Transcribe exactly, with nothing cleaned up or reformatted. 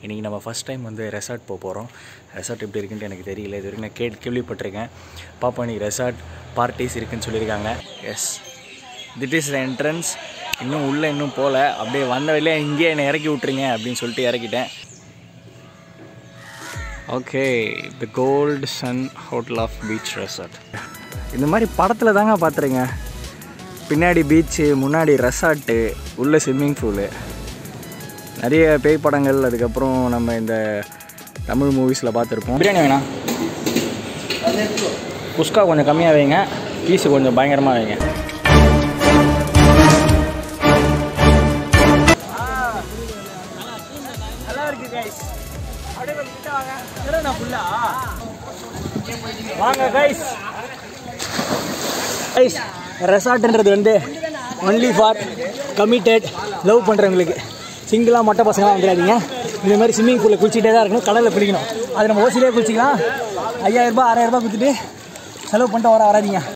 இன்றைக்கி நம்ம first time வந்து ரெசார்ட் போக போகிறோம். ரெசார்ட் எப்படி இருக்குன்ட்டு எனக்கு தெரியல, இது வரைக்கும் நான் கேட் கேள்விப்பட்டிருக்கேன். பாப்பா இன்றைக்கி ரெசார்ட் பார்ட்டிஸ் இருக்குதுன்னு சொல்லியிருக்காங்க. எஸ், திட் இஸ் த என்ட்ரன்ஸ். இன்னும் உள்ளே இன்னும் போகல, அப்படியே வந்த வழியிலே இங்கேயே என்னை இறக்கி விட்ருங்க அப்படின்னு சொல்லிட்டு இறக்கிட்டேன். Okay, the gold sun hotel of beach resort. இந்த மாதிரி படத்தில் தாங்க பார்த்துருங்க. பின்னாடி பீச்சு, முன்னாடி ரெசார்ட்டு, உள்ள ஸ்விம்மிங் பூலு, நிறைய பேய் படங்கள், அதுக்கப்புறம் நம்ம இந்த தமிழ் மூவிஸில் பார்த்துருப்போம். பிரியாணி வேணா, குஸ்கா கொஞ்சம் கம்மியாக வைங்க, பீஸு கொஞ்சம் பயங்கரமாக வைங்க. வாங்க கைஸ். கைஸ், ரெசார்ட்ன்றது வந்து ஒன்லி ஃபார் கமிட்டட் லவ் பண்ணுறவங்களுக்கு. சிங்கிளாக மொட்டை பசங்களாம் வந்துடாதீங்க. இந்த மாதிரி ஸ்விம்மிங் பூலில் குளிச்சிட்டே தான் இருக்கணும், கடலில் குளிக்கணும். அது நம்ம ஓசிலே குளிச்சிக்கலாம். ஐயாயிரரூபா ஆறாயிரரூபா கொடுத்துட்டு செலவு பண்ணிட்டு வர வராதிங்க.